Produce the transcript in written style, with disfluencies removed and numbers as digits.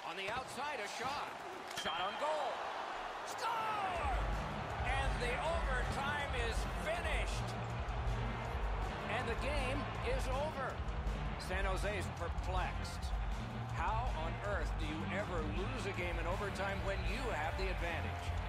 On the outside, a shot. Shot on goal. Score! And the overtime is finished. And the game is over. San Jose's perplexed. How on earth do you ever lose a game in overtime when you have the advantage?